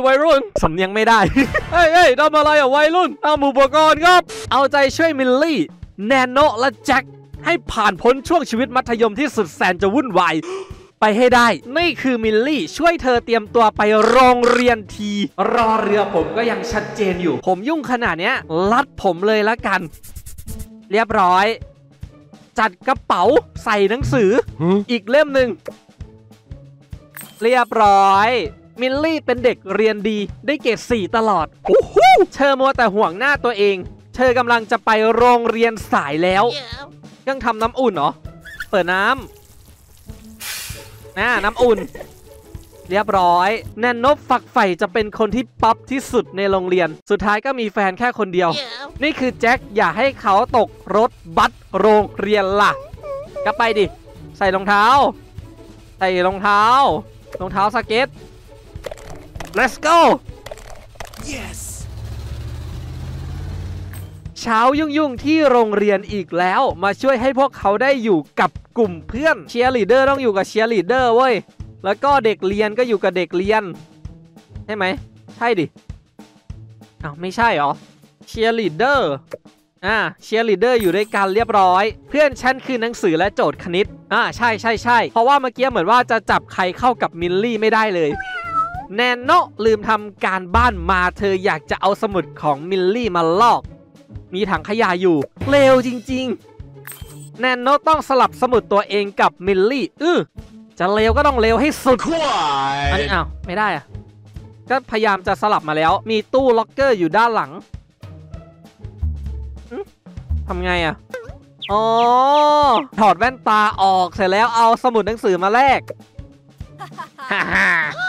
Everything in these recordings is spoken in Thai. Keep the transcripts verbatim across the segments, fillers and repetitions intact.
วัยรุ่นสำเนียงไม่ได้ เฮ้ยเฮ้ยทำอะไรอ่ะวัยรุ่นเอาอุปกรณ์ครับเอาใจช่วยมิลลี่แนนโนและแจ็คให้ผ่านพ้นช่วงชีวิตมัธยมที่สุดแสนจะวุ่นวายไปให้ได้นี่คือมิลลี่ช่วยเธอเตรียมตัวไปโรงเรียนทีรอเรือผมก็ยังชัดเจนอยู่ผมยุ่งขนาดเนี้ยลัดผมเลยละกันเรียบร้อยจัดกระเป๋าใส่หนังสือ อีกเล่มหนึ่งเรียบร้อยมิลลี่เป็นเด็กเรียนดีได้เกรดสี่ตลอดโอ้โหเธอมัวแต่ห่วงหน้าตัวเองเธอกำลังจะไปโรงเรียนสายแล้ว yeah. ยังทำน้ำอุ่นเหรอเปิดน้ำนะน้ำอุ่นเรียบร้อยแนนโนฝักใฝ่จะเป็นคนที่ป๊อปที่สุดในโรงเรียนสุดท้ายก็มีแฟนแค่คนเดียว yeah. นี่คือแจ็คอย่าให้เขาตกรถบัสโรงเรียนล่ะก็ไปดิใส่รองเท้าใส่รองเท้ารองเท้าสเก็ต let's go yes เช้ายุ่งๆที่โรงเรียนอีกแล้วมาช่วยให้พวกเขาได้อยู่กับกลุ่มเพื่อนเชียร์ลีดเดอร์ต้องอยู่กับเชียร์ลีดเดอร์เว้ยแล้วก็เด็กเรียนก็อยู่กับเด็กเรียนใช่ไหมใช่ดิอ้าวไม่ใช่หรอเชียร์ลีดเดอร์อ่าเชียร์ลีดเดอร์อยู่ด้วยกันเรียบร้อยเพื่อนฉันคือหนังสือและโจทย์คณิตอ่าใช่ใช่ใช่เพราะว่าเมื่อกี้เหมือนว่าจะจับใครเข้ากับมิลลี่ไม่ได้เลยแนนโนลืมทำการบ้านมาเธออยากจะเอาสมุดของมิลลี่มาลอกมีถังขยะอยู่เลวจริงๆแนนโนต้องสลับสมุดตัวเองกับมิลลี่อือจะเลวก็ต้องเลวให้สุดอันนี้อ้าวไม่ได้อะก็พยายามจะสลับมาแล้วมีตู้ล็อกเกอร์อยู่ด้านหลังทำไงอะอ๋อถอดแว่นตาออกเสร็จแล้วเอาสมุดหนังสือมาแลกฮ่าฮ่า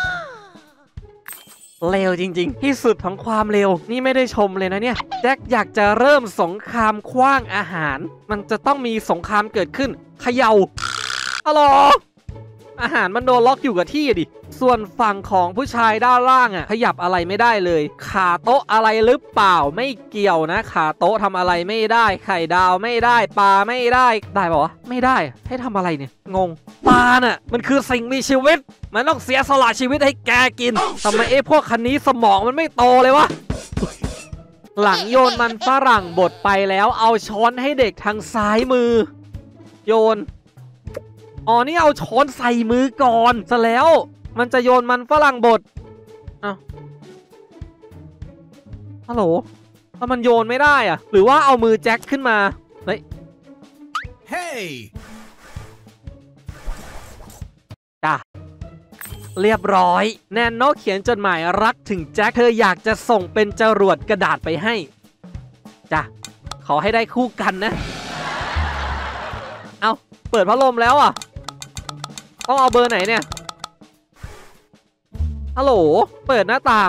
เลวจริงๆที่สุดของความเลวนี่ไม่ได้ชมเลยนะเนี่ยแจ็คอยากจะเริ่มสงครามขว้างอาหารมันจะต้องมีสงครามเกิดขึ้นเขย่าอ๋ออาหารมันโดนล็อกอยู่กับที่ดิส่วนฝั่งของผู้ชายด้านล่างอ่ะขยับอะไรไม่ได้เลยขาโต๊ะอะไรหรือเปล่าไม่เกี่ยวนะขาโต๊ะทำอะไรไม่ได้ไข่ดาวไม่ได้ปลาไม่ได้ได้ป่าวะไม่ได้ให้ทำอะไรเนี่ยงงปลาน่ะมันคือสิ่งมีชีวิตมันต้องเสียสละชีวิตให้แกกินทำไมไอ้พวกคันนี้สมองมันไม่โตเลยวะหลังโยนมันฝรั่งบดไปแล้วเอาช้อนให้เด็กทางซ้ายมือโยนอ๋อนี่เอาช้อนใส่มือก่อนซะแล้วมันจะโยนมันฝรั่งบดอ้าวฮัลโหลถ้ามันโยนไม่ได้อะหรือว่าเอามือแจ็คขึ้นมาเฮ้ยเฮ้ยจ้ะเรียบร้อยแนนโนเขียนจดหมายรักถึงแจ็คเธออยากจะส่งเป็นจรวดกระดาษไปให้จ้ะขอให้ได้คู่กันนะเอาเปิดพัดลมแล้วอ่ะต้องเอาเบอร์ไหนเนี่ยฮัลโหลเปิดหน้าต่าง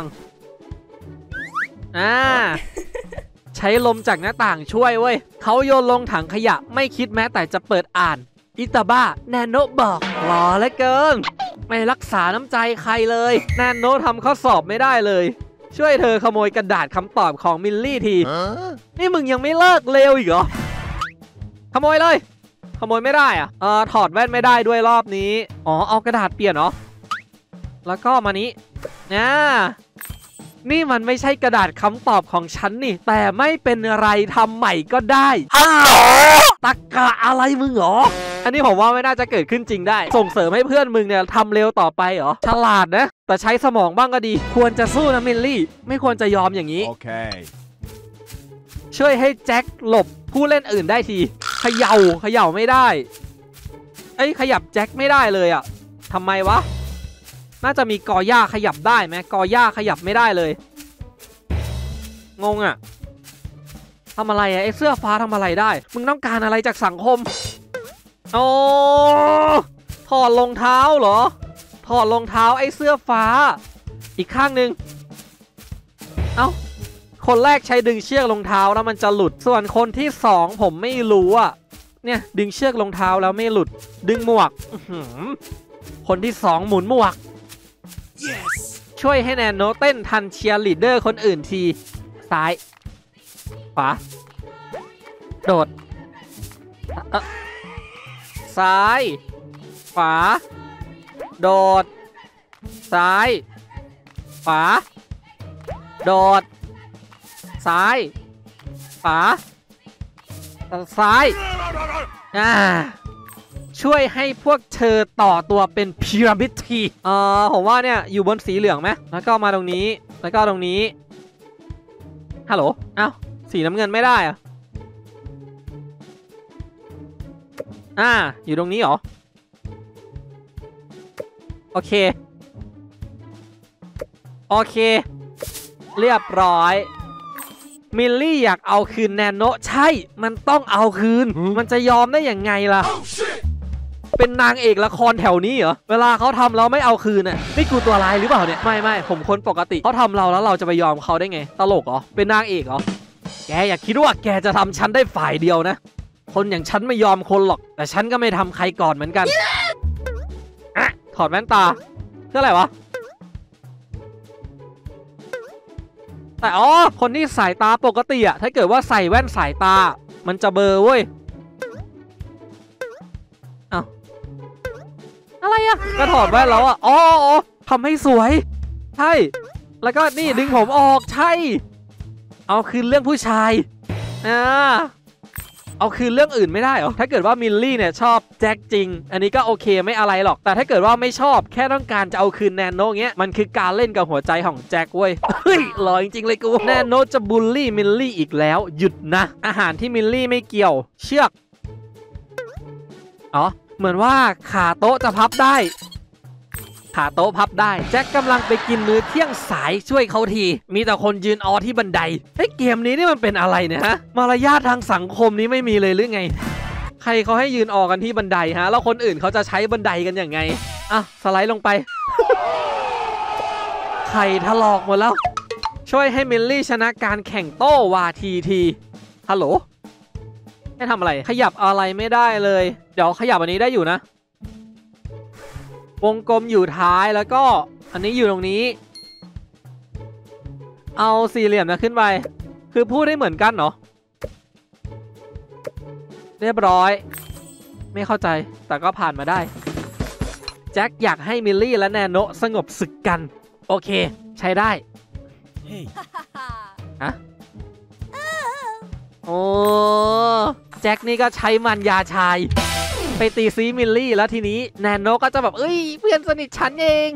อ่าใช้ลมจากหน้าต่างช่วยเว้ยเขาโยนลงถังขยะไม่คิดแม้แต่จะเปิดอ่านอิตาบ้าแนนโนบอกหล่อเหลือเกินไม่รักษาน้ำใจใครเลยแนนโนทำข้อสอบไม่ได้เลยช่วยเธอขโมยกระดาษคำตอบของมิลลี่ทีนี่มึงยังไม่เลิกเลวอีกเหรอขโมยเลยขโมยไม่ได้อะเออถอดแว่นไม่ได้ด้วยรอบนี้อ๋อเอากระดาษเปลี่ยนเหรอแล้วก็มานี้นะนี่มันไม่ใช่กระดาษคำตอบของฉันนี่แต่ไม่เป็นไรทำใหม่ก็ได้ฮัลโหลตะกะอะไรมึงเหรออันนี้ผมว่าไม่น่าจะเกิดขึ้นจริงได้ส่งเสริมให้เพื่อนมึงเนี่ยทำเร็วต่อไปเหรอฉลาดนะแต่ใช้สมองบ้างก็ดีควรจะสู้นะมิลลี่ไม่ควรจะยอมอย่างนี้โอเคช่วยให้แจ็คหลบผู้เล่นอื่นได้ทีเขย่าเขย่าไม่ได้ไอ้ขยับแจ็คไม่ได้เลยอ่ะทำไมวะน่าจะมีกอหญ้าขยับได้ไหมกอหญ้าขยับไม่ได้เลยงงอ่ะทำอะไรอ่ะไอ้เสื้อฟ้าทำอะไรได้มึงต้องการอะไรจากสังคมโอ้ถอดรองเท้าเหรอถอดรองเท้าไอ้เสื้อฟ้าอีกข้างหนึ่งเอ้าคนแรกใช้ดึงเชือกรองเท้าแล้วมันจะหลุดส่วนคนที่สองผมไม่รู้อ่ะเนี่ยดึงเชือกรองเท้าแล้วไม่หลุดดึงหมวกคนที่สองหมุนหมวก yes. ช่วยให้แนนโนเต้นทันเชียร์ลีดเดอร์คนอื่นทีซ้ายขวาโดดซ้ายขวาโดดซ้ายขวาโดดซ้ายขวาซ้ายอ่าช่วยให้พวกเธอต่อตัวเป็นพีระมิดทีเอ่อผมว่าเนี่ยอยู่บนสีเหลืองไหมแล้วก็มาตรงนี้แล้วก็ตรงนี้ฮัลโหลเอ้าสีน้ำเงินไม่ได้อะอ่าอยู่ตรงนี้เหรอโอเคโอเคเรียบร้อยมิลลี่อยากเอาคืนแนโนใช่มันต้องเอาคืนมันจะยอมได้อย่างไงล่ะ oh, เป็นนางเอกละครแถวนี้เหรอเวลาเขาทำเราไม่เอาคืนน่ะนี่กูตัวร้ายหรือเปล่าเนี่ยไม่ไม่ผมคนปกติเขาทำเราแล้วเราจะไปยอมเขาได้ไงตลกเหรอเป็นนางเอกเหรอแกอย่าคิดว่าแกจะทำฉันได้ฝ่ายเดียวนะคนอย่างฉันไม่ยอมคนหรอกแต่ฉันก็ไม่ทำใครก่อนเหมือนกัน อะถอดแว่นตาเพื่ออะไรวะแต่อ๋อคนที่สายตาปกติอะถ้าเกิดว่าใส่แว่นสายตามันจะเบลอเว้ยอ้าวอะไรอะก็ถอดแว่นแล้วอะอ๋อทำให้สวยใช่แล้วก็นี่ดึงผมออกใช่เอาคืนเรื่องผู้ชายอ่าเอาคืนเรื่องอื่นไม่ได้เหรอถ้าเกิดว่ามิลลี่เนี่ยชอบแจ็คจริงอันนี้ก็โอเคไม่อะไรหรอกแต่ถ้าเกิดว่าไม่ชอบแค่ต้องการจะเอาคืนแนนโนเงี้ยมันคือการเล่นกับหัวใจของแจ็คเว้ยเฮ้ยหล่อจริงๆเลยกูแนนโนจะบูลลี่มิลลี่อีกแล้วหยุดนะอาหารที่มิลลี่ไม่เกี่ยวเชือกอ๋อเหมือนว่าขาโต๊ะจะพับได้ขาโต๊ะพับได้แจ็คกำลังไปกินมื้อเที่ยงสายช่วยเขาทีมีแต่คนยืนออที่บันไดไอ้เกมนี้นี่มันเป็นอะไรเนี่ยฮะมารยาททางสังคมนี้ไม่มีเลยหรือไงใครเขาให้ยืนออกันที่บันไดฮะแล้วคนอื่นเขาจะใช้บันไดกันอย่างไงอ่ะสไลด์ลงไปไข่ถลอกหมดแล้วช่วยให้มิลลี่ชนะการแข่งโต้วาทีทีฮัลโหลให้ทำอะไรขยับอะไรไม่ได้เลยเดี๋ยวขยับอันนี้ได้อยู่นะวงกลมอยู่ท้ายแล้วก็อันนี้อยู่ตรงนี้เอาสี่เหลี่ยมนะขึ้นไปคือพูดได้เหมือนกันเหรอเรียบร้อยไม่เข้าใจแต่ก็ผ่านมาได้แจ็คอยากให้มิลลี่และแนโนสงบศึกกันโอเคใช้ได้ hey. ฮะโอ้แจ็คนี่ก็ใช้มันยาชายไปตีซีมิลลี่แล้วทีนี้แนนโนก็จะแบบเอ้ยเพื่อนสนิทฉันเอง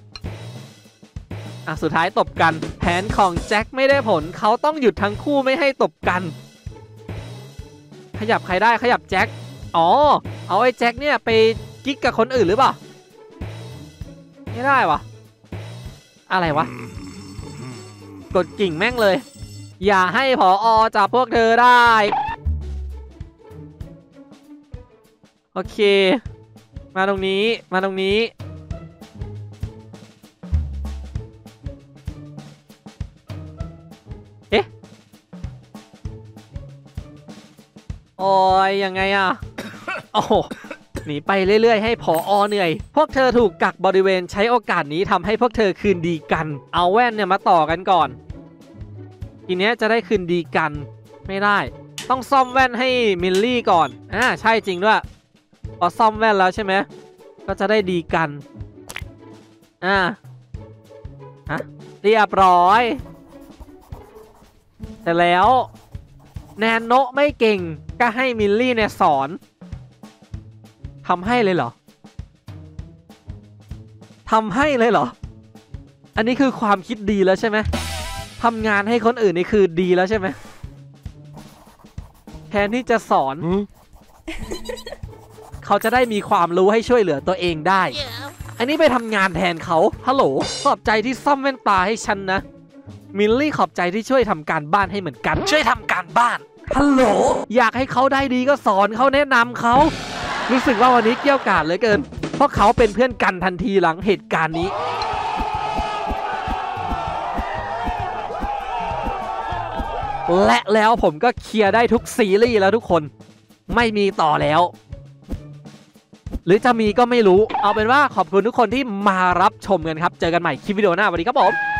อ่ะสุดท้ายตบกันแผนของแจ็คไม่ได้ผลเขาต้องหยุดทั้งคู่ไม่ให้ตบกันขยับใครได้ขยับแจ็คอ๋อเอาไอ้แจ็คเนี่ยไปกิ๊กกับคนอื่นหรือเปล่าไม่ได้วะอะไรวะกดกิ่งแม่งเลยอย่าให้ผอ.จับพวกเธอได้โอเคมาตรงนี้มาตรงนี้เอ๊ะโอ้ยยังไงอะโอ้โหหนีไปเรื่อยๆให้ผอ.เหนื่อยพวกเธอถูกกักบริเวณใช้โอกาสนี้ทำให้พวกเธอคืนดีกันเอาแว่นเนี่ยมาต่อกันก่อนทีเนี้ยจะได้คืนดีกันไม่ได้ต้องซ่อมแว่นให้มิลลี่ก่อนอ่าใช่จริงด้วยพอซ่อมแว่นแล้วใช่ไหมก็จะได้ดีกันอ่าฮะเรียบร้อยแต่แล้วแนนโนไม่เก่งก็ให้มิลลี่เนี่ยสอนทำให้เลยเหรอทำให้เลยเหรออันนี้คือความคิดดีแล้วใช่ไหมทำงานให้คนอื่นนี่คือดีแล้วใช่ไหมแทนที่จะสอน เขาจะได้มีความรู้ให้ช่วยเหลือตัวเองได้ yeah. อันนี้ไปทำงานแทนเขาฮัลโหลขอบใจที่ซ่อมแว่นตาให้ฉันนะมิลลี่ขอบใจที่ช่วยทำการบ้านให้เหมือนกันช่วยทำการบ้านฮัลโหลอยากให้เขาได้ดีก็สอนเขาแนะนำเขารู้สึกว่าวันนี้เกี่ยวกาดเหลือเกินเพราะเขาเป็นเพื่อนกันทันทีหลังเหตุการณ์นี้และแล้วผมก็เคลียร์ได้ทุกซีรีส์แล้วทุกคนไม่มีต่อแล้วหรือจะมีก็ไม่รู้เอาเป็นว่าขอบคุณทุกคนที่มารับชมกันครับเจอกันใหม่คลิปวิดีโอหน้าสวัสดีครับผม